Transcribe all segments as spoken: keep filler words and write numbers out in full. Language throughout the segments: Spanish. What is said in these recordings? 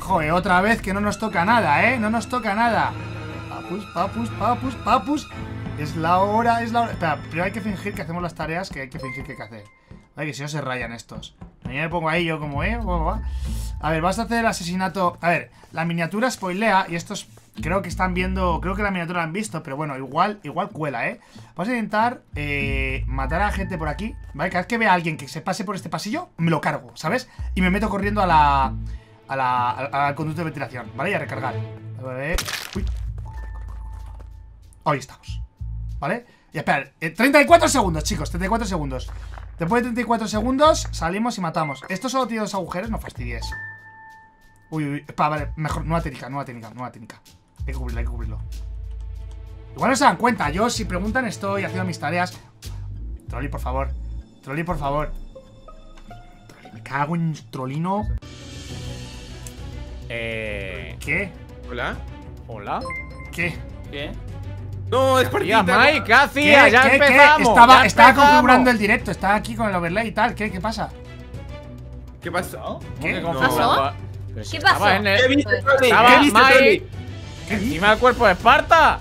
Joder, otra vez que no nos toca nada, ¿eh? No nos toca nada. Papus, papus, papus, papus. Es la hora, es la hora. Espera, primero hay que fingir que hacemos las tareas que hay que fingir que hay que hacer. Ay, que si no se rayan estos. Mañana me pongo ahí yo como, ¿eh? A ver, vas a hacer el asesinato. A ver, la miniatura spoilea. Y estos creo que están viendo. Creo que la miniatura la han visto. Pero bueno, igual, igual cuela, ¿eh? Vas a intentar eh, matar a la gente por aquí, ¿vale? Cada vez que vea a alguien que se pase por este pasillo, me lo cargo, ¿sabes? Y me meto corriendo a la... A la... al conducto de ventilación, ¿vale? Y a recargar. A ver. Uy. Ahí estamos, ¿vale? Y espera, eh, treinta y cuatro segundos, chicos, treinta y cuatro segundos. Después de treinta y cuatro segundos salimos y matamos. Esto solo tiene dos agujeros, no fastidies. Uy, uy, espera, vale, mejor, nueva técnica, nueva técnica, nueva técnica. Hay que cubrirlo, hay que cubrirlo. Igual no se dan cuenta, yo si preguntan estoy haciendo mis tareas. Trolli, por favor. Trolli, por favor. Trolli, me cago en Trollino. Eh... ¿Qué? ¿Hola? ¿Hola? ¿Qué? ¿Qué? No, es partida. Mike, ¿qué hacías? ¿Qué? Ya ¿Qué? empezamos. ¿Qué? Estaba, ya estaba empezamos. configurando el directo, estaba aquí con el overlay y tal. ¿Qué? ¿Qué pasa? ¿Qué pasó? ¿Qué? ¿Qué No. pasó? ¿Qué pasó? En el... ¿Qué viste, Tony? Estaba ¿Qué viste, Mike Tony? encima del cuerpo de Esparta.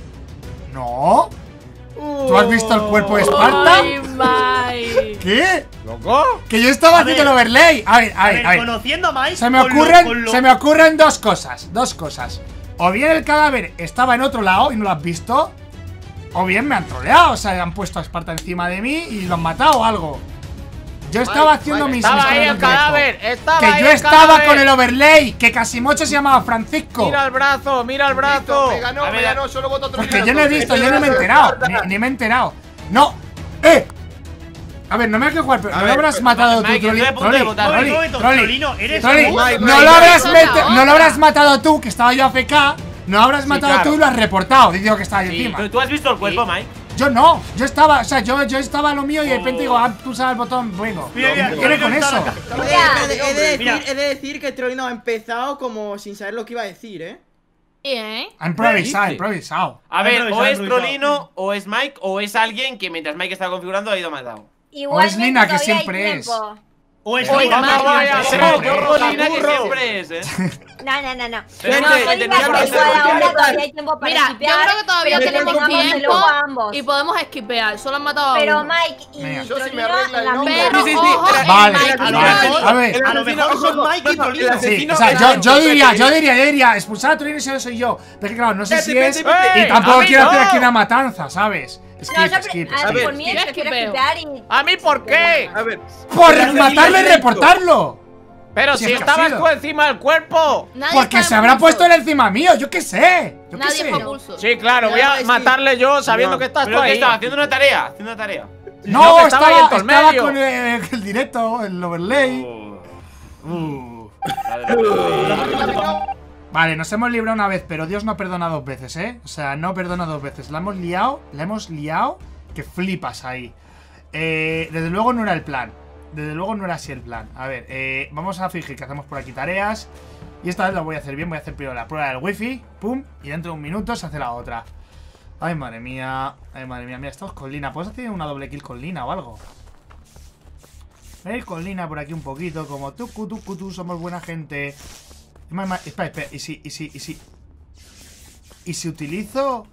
No. ¿Tú has visto el cuerpo de Esparta? Ay, Mike. ¿Qué? ¿Loco? Que yo estaba A haciendo el ver. overlay. A ver, a A ver, ver, a ver. conociendo a Mike. Se me con lo- ocurren, con lo- se me ocurren dos cosas, dos cosas. O bien el cadáver estaba en otro lado y no lo has visto, o bien me han troleado, o sea, han puesto a Esparta encima de mí y lo han matado o algo. Yo estaba haciendo mis Estaba mis ahí tareas el en directo. cadáver. Estaba Que ahí yo el estaba cadáver. con el overlay, que Casimocho se llamaba Francisco. Mira el brazo, mira el brazo. Me ganó, A me ver, ganó, solo voto otro. Pues que yo no he visto, yo no me he enterado, ni, ni me he enterado. No, ¡eh! A ver, no me hay que jugar, pero A no ver, lo habrás pero- matado tú, Mike, Trolli. estoy a punto de Trolli, votar. Trolli, Un momento, Trolli. Trollino, eres Trolli, tú. Mike, no Mike, lo habrás Mike, mete- otra. no lo habrás matado tú, que estaba yo A F K. No lo habrás matado claro. tú y lo has reportado. Digo que estaba ahí Sí, encima. pero tú has visto el cuerpo, Mike. Yo no, yo estaba, o sea, yo, yo estaba a lo mío y de repente digo, ah, pulsar el botón, bueno. Mira, mira, ¿Qué quiere con Trollino eso? está- Oye, Mira, he de, he de decir, mira. he de decir que Trollino ha empezado como sin saber lo que iba a decir, ¿eh? Bien. Ha improvisado, ha ¿Qué dice? improvisado. A ver, o improvisado, es improvisado. Trolino, o es Mike, o es alguien que mientras Mike estaba configurando ha ido matado. Igual es Lina, que siempre es. O es O es Lina, Mike. que Vaya, siempre vaya, es. yo Yo Trolina que siempre es, eh. No, no, no, no. Pero No, es que soy tenía Lina, que pero hacer igual cualquier ahora cosa. todavía hay tiempo para Mira, yo esquipear, creo que todavía pero tenemos tengamos el tiempo ojo a ambos. y podemos esquipear. Solo han matado a Pero uno. Mike y Venga. Yo sí me Trollino arregla el la nombre. Pero, Sí, sí, sí, ojo, espera, el Vale, Mike a y ver, Trollino- a ver. A lo mejor son Mike y Trollino. Sí, asesino o sea, era yo, él, yo Pepe, diría, ¿eh? yo diría, yo diría, expulsar a Trolino si yo soy yo. Pero es que claro, no sé Vete, si vete, es. vete. Y ¡Ey! tampoco ¡A mí quiero no! hacer aquí una matanza, ¿sabes? No, Skip, yo, skip, a skip. ver, por mí yo es que quiero esquipeo. esquipear y... ¿A mí por qué? A ver, Por Pero matarlo y sí, reportarlo. Pero Si si es que ha estabas sido. tú encima del cuerpo. Nadie Porque está se en habrá pulso. puesto él encima mío, yo qué sé. Yo qué Nadie sé. está en pulso. Sí, claro, voy No, a es que- matarle yo sabiendo No. que estás tú ¿Pero qué ahí. estaba? Haciendo una tarea, haciendo una tarea. No, No, que estaba estaba, ahí en todo el estaba medio. con el, el directo, el overlay. Uh. Vale, nos hemos librado una vez, pero Dios no perdona dos veces, ¿eh? O sea, no perdona dos veces. La hemos liado, la hemos liado, que flipas ahí. Eh, desde luego no era el plan. Desde luego no era así el plan. A ver, eh, vamos a fingir que hacemos por aquí tareas. Y esta vez la voy a hacer bien, voy a hacer primero la prueba del wifi. Pum, y dentro de un minuto se hace la otra. Ay, madre mía. Ay, madre mía, mira, estamos con Lina. ¿Puedes hacer una doble kill con Lina o algo? Voy a ir con Lina por aquí un poquito, como tú, tú, tú, tú, somos buena gente. Ma- ma- Espera, espera, ¿y si, y si, y si ¿Y si utilizo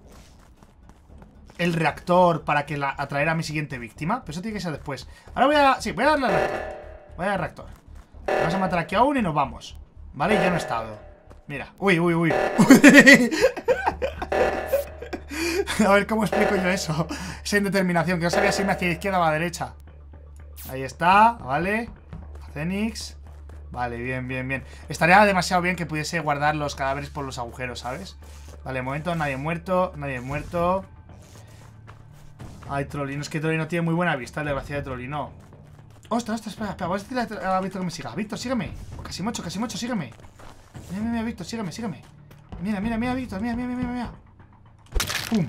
el reactor para que la, atraer a mi siguiente víctima? Pero eso tiene que ser después. Ahora voy a... Sí, voy a darle al reactor. Voy a dar al reactor. Vamos a matar aquí a uno y nos vamos. Vale, ya no he estado. Mira, uy, uy, uy. A ver cómo explico yo eso. Esa indeterminación, que no sabía si me hacia izquierda o a derecha. Ahí está, vale. Cenix. Vale, bien, bien, bien. Estaría demasiado bien que pudiese guardar los cadáveres por los agujeros, ¿sabes? Vale, momento, nadie muerto, nadie muerto. Ay, Trollino, es que Trollino tiene muy buena vista, el desgraciado de Trollino. Ostras, ostras, espera, espera, voy a decirle a Víctor que me siga. Víctor, sígueme. Casi mocho, casi mocho, sígueme. Mira, mira, mira, Víctor, sígueme, sígueme. Mira, mira, mira, Víctor, mira, mira, mira, mira. Pum.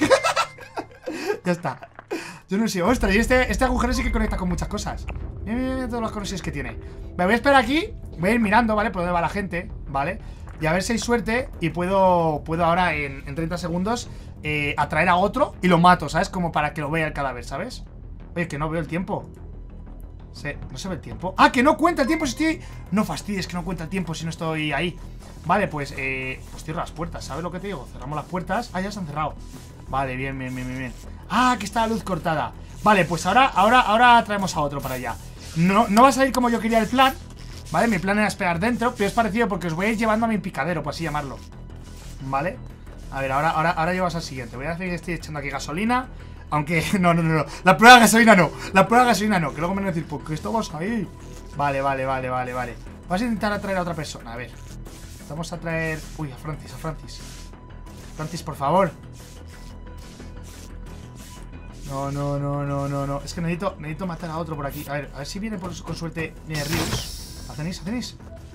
Ya está. Yo no sé, ostras, y este, este agujero sí que conecta con muchas cosas. Mira, mira, mira todas las conexiones que tiene. Me voy a esperar aquí, voy a ir mirando, ¿vale? Por dónde va la gente, ¿vale? Y a ver si hay suerte y puedo, puedo ahora en, en treinta segundos eh, atraer a otro y lo mato, ¿sabes? Como para que lo vea el cadáver, ¿sabes? Oye, que no veo el tiempo. Se, no se ve el tiempo. ¡Ah, que no cuenta el tiempo si estoy! No fastidies que no cuenta el tiempo si no estoy ahí. Vale, pues, eh, pues cierro las puertas, ¿sabes lo que te digo? Cerramos las puertas. Ah, ya se han cerrado. Vale, bien, bien, bien, bien, bien. Ah, que está la luz cortada. Vale, pues ahora, ahora, ahora traemos a otro para allá. No, no va a salir como yo quería el plan. Vale, mi plan era esperar dentro, pero es parecido porque os voy a ir llevando a mi picadero, por así llamarlo. Vale. A ver, ahora, ahora, ahora llevas al siguiente. Voy a hacer que estoy echando aquí gasolina. Aunque, no, no, no, no. La prueba de gasolina no. La prueba de gasolina no. Que luego me van a decir, ¿por qué estamos ahí? Vale, vale, vale, vale, vale. Vamos a intentar atraer a otra persona, a ver. Vamos a traer... Uy, a Francis, a Francis. Francis, por favor. No, no, no, no, no, no. Es que necesito, necesito matar a otro por aquí. A ver, a ver si viene por, con suerte. Viene Rius. ¿Hacéis? ¿Hacéis?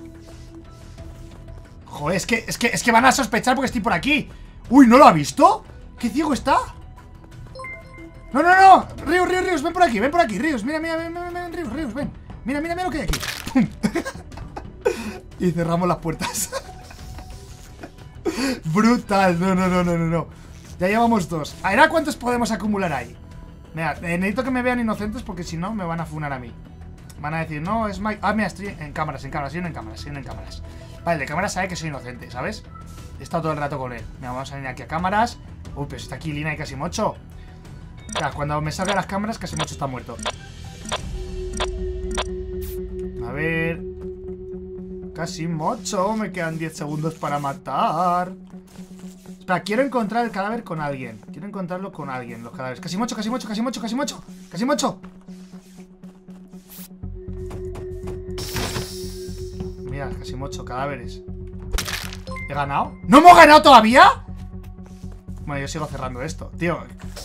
Joder, es que, es que, es que van a sospechar porque estoy por aquí. Uy, ¿no lo ha visto? ¿Qué ciego está? No, no, no. Rius, Rius, Rius, ven por aquí, ven por aquí, Rius. Mira, mira, ven, ven, ven, Rius, Rius, ven. Mira, mira, mira lo que hay aquí. ¡Pum! Y cerramos las puertas. Brutal, no, no, no, no, no, no. Ya llevamos dos. A ver, ¿a cuántos podemos acumular ahí? Mira, eh, necesito que me vean inocentes porque si no me van a funar a mí. Van a decir, no, es Mike. Ah, mira, estoy en cámaras, en cámaras, estoy en cámaras, estoy en cámaras. Vale, de cámaras sabe que soy inocente, ¿sabes? He estado todo el rato con él. Mira, vamos a venir aquí a cámaras. Uy, pero está aquí Lina y Casimocho. Ya, cuando me salga las cámaras, Casimocho está muerto. A ver. Casimocho, me quedan diez segundos para matar. Espera, quiero encontrar el cadáver con alguien. Quiero encontrarlo con alguien, los cadáveres. Casimocho, Casimocho, Casimocho, Casimocho. Casimocho. Mira, Casimocho, cadáveres. ¿He ganado? ¿No hemos ganado todavía? Bueno, yo sigo cerrando esto, tío.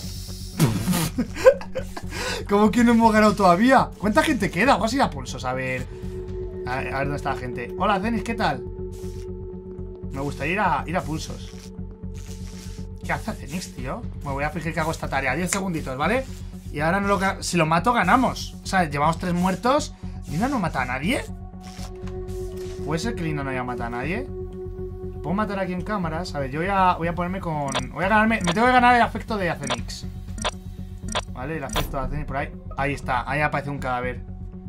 ¿Cómo que no hemos ganado todavía? ¿Cuánta gente queda? Vamos a ir a pulsos, a ver. A ver, a ver dónde está la gente. Hola, Zenis, ¿qué tal? Me gustaría ir a, ir a pulsos. ¿Qué hace Zenis, tío? Me voy a fingir que hago esta tarea. diez segunditos, ¿vale? Y ahora no lo, si lo mato, ganamos. O sea, llevamos tres muertos. ¿Lina no mata a nadie? ¿Puede ser que Lina no haya matado a nadie? ¿Puedo matar aquí en cámaras? A ver, yo voy a, voy a ponerme con... Voy a ganarme... Me tengo que ganar el afecto de Acenix. Vale, el afecto de Acenix por ahí. Ahí está, ahí aparece un cadáver.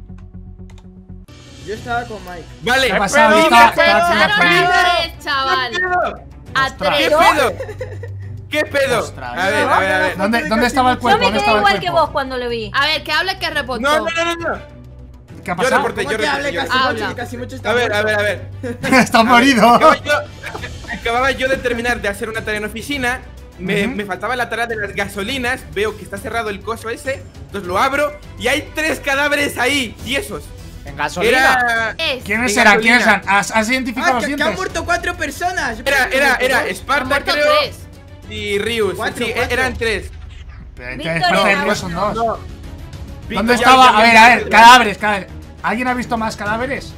Yo estaba con Mike. Vale, ¿Qué ha pasado? pedo, Está, qué está pedo? haciendo Echaron feliz. a tres, chaval. A Ostras. ¿Qué tres. pedo? ¿Qué pedo? Ostras. A ver, a ver, a ver. ¿Dónde, ¿Dónde estaba el Yo cuerpo? me ¿Dónde quedé estaba el igual que cuerpo? vos cuando lo vi. A ver, que hable que reportó. No, no, no, no, no. ¿Qué ha Yo pasado? reporté, ¿Cómo yo te hable reporté. yo- Casimocho Habla. y Casimocho está A ver, a muerto? ver, a ver. Está morido. Acababa yo, acababa yo de terminar de hacer una tarea en oficina. Me, Ujú. me faltaba la tarea de las gasolinas. Veo que está cerrado el coso ese. Entonces lo abro y hay tres cadáveres ahí, tiesos. En gasolina. Era. Es. ¿Quiénes En eran? ¿Quiénes eran? gasolina. ¿Has, has identificado Ah, los que, que han dientes? muerto cuatro personas. Yo Era, pensé que era, muerto era dos. Han Esparta, muerto creo. tres. Y Rius. Cuatro, Sí, cuatro. eran tres. Pero Víctor entonces, Esparta y era Ríos son dos. No. ¿Dónde Víctor, ya- estaba? ya- A ver, ya- a ver, cadáveres, cadáveres. ¿Alguien ha visto más cadáveres?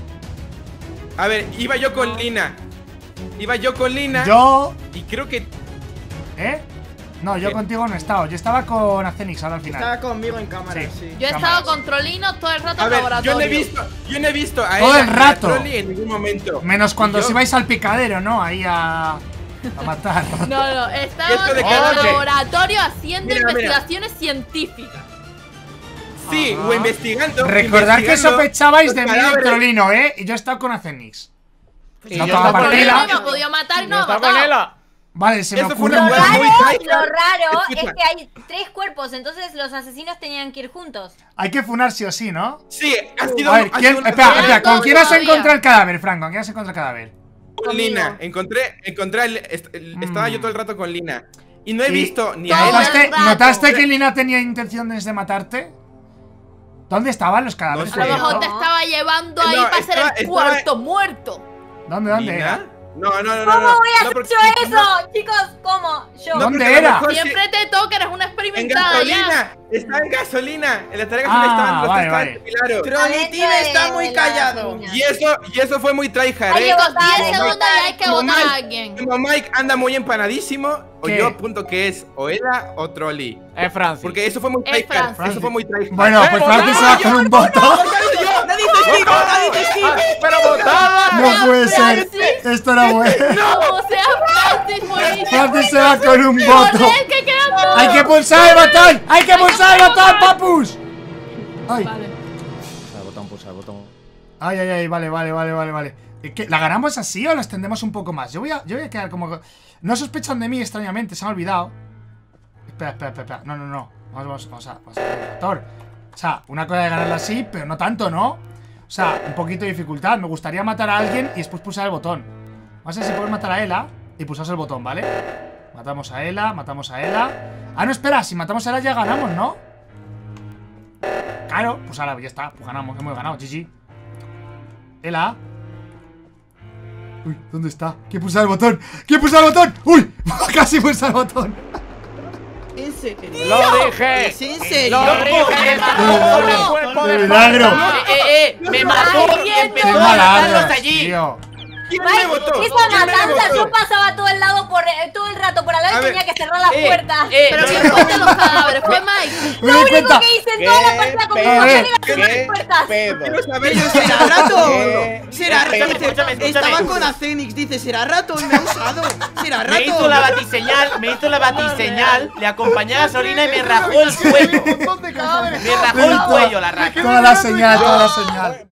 A ver, iba yo con Lina. Iba yo con Lina. Yo... Y creo que. ¿Eh? No, yo ¿Qué? contigo no he estado. Yo estaba con Acenix ahora al final. Estaba conmigo en cámara, Sí. sí. Yo he Cámaras. estado con Trolino todo el rato A en ver, laboratorio. yo no he visto. Yo no he visto a Todo ella el ni a rato. Trolli en ningún momento. Menos cuando Y os yo- ibais al picadero, ¿no? Ahí a... a matar. No, no, estábamos Esto de en que- el Oye. laboratorio haciendo Mira, mira. investigaciones científicas. Sí, Ajá. o investigando. Recordad que investigando sospechabais de los mí y cadáveres. Trolino, ¿eh? Y yo he estado con Acenix. Y No yo toma estaba con partida. ella. Trolino me ha podido matar y Yo no me ha estaba con matado. ella. Vale, se me Eso fue ocurre una un Lo jugada plan. muy raro, tryhard. lo raro Escucha. es que hay tres cuerpos, entonces los asesinos tenían que ir juntos. Hay que funar sí o sí, ¿no? Sí, ha sido. A ver, ha ¿quién? sido una- Espera, Quedan espera, ¿con dos quién has todavía. encontrado el cadáver, Franco? ¿Con quién has encontrado el cadáver? Con Lina. Encontré. Encontré. el- est- el- Mm. Estaba yo todo el rato con Lina. Y no he Y- visto ni a Todo él. el ¿Notaste, rato. ¿Notaste que Lina tenía intenciones de matarte? ¿Dónde estaban los cadáveres? No A lo sé. mejor te estaba llevando ahí No, para ser estaba- el estaba- cuarto muerto. ¿Dónde, dónde ¿Lina? era? No, no, no, no. ¿Cómo no, voy a no, hacer porque- yo no, eso? Chicos, ¿cómo? Yo. no, ¿Dónde porque a lo era? mejor sí- Siempre te toca, eres una En experimentada ya. gasolina. Está en gasolina. En la tarea que Ah, estaban los vale, tres vale. cadáveres, claro. Trollitín Adentro está de- muy de la callado. gasolina. Y eso, y eso fue muy tryhard, Hay eh. que Chicos, votar, diez hay que segundos votar. y hay que Como votar a Mike, alguien. como Mike anda muy empanadísimo, o ¿Qué? yo apunto que es o Ella o Trolli. Es Francis. Porque eso fue muy Es tryhard. Francis. Eso fue muy tryhard. Bueno, pues ¡Eh, Francis se va votado! con un voto. ¡Nadie testigo! ¡Nadie testigo! Ah, ¡Pero votada! No puede ser. Francis. Esto era bueno. Como sea Francis, buenísimo. Francis se va con un voto. Joder, que quedan dos. ¡Hay que pulsar el botón! ¡Hay que pulsar el botón, papus! ¡Ay! Vale. Ay, ay, ay, vale, vale, vale, vale, vale. ¿Qué, ¿La ganamos así o la extendemos un poco más? Yo voy a, yo voy a quedar como... No sospechan de mí, extrañamente, se me ha olvidado. Espera, espera, espera, espera. No, no, no. Vamos, vamos, vamos a... Vamos a ver el motor. O sea, una cosa de ganarla así, pero no tanto, ¿no? O sea, un poquito de dificultad. Me gustaría matar a alguien y después pulsar el botón. Vamos a ver si podemos matar a Ela y pulsamos el botón, ¿vale? Matamos a Ela, matamos a Ela. Ah, no, espera, si matamos a Ela ya ganamos, ¿no? Claro, pues ahora ya está, pues ganamos, hemos ganado, G G. Ela. Uy, ¿dónde está? ¿Quién pulsa el botón? ¿Quién pulsa el botón? ¡Uy! Casi pulsa el botón. ¿En serio? ¡Lo dije! ¿Es en serio? ¡Lo dije! ¡Me mató con el cuerpo ¡De de milagro! Pablo! Eh, eh, eh, me mató y Alguien empezó ¡Qué me a matarlos malandros, allí. tío! ¿Quién me Mike, votó? esa ¿Quién me matanza, votó? yo pasaba todo el lado por eh, todo el rato por al lado A y ver. tenía que cerrar las Eh, puertas. eh, Pero no, ¿quién no, fue de los cadáveres? Fue Mike. ¡Me Lo doy único cuenta! que hice en toda la partida con mi pedo? mujer era cerrar ¿Qué las puertas. pedo? Quiero saber Pero yo será soy rato. ¿Qué? Será Escúchame, rato. escúchame, escúchame. Estaba con Acenix, dice, será rato y me ha usado. Será Me hizo rato. la batiseñal, me hizo la batiseñal, le acompañé a Solina y me rajó el cuello. Me rajó el cuello la raca. Toda la señal, toda la señal.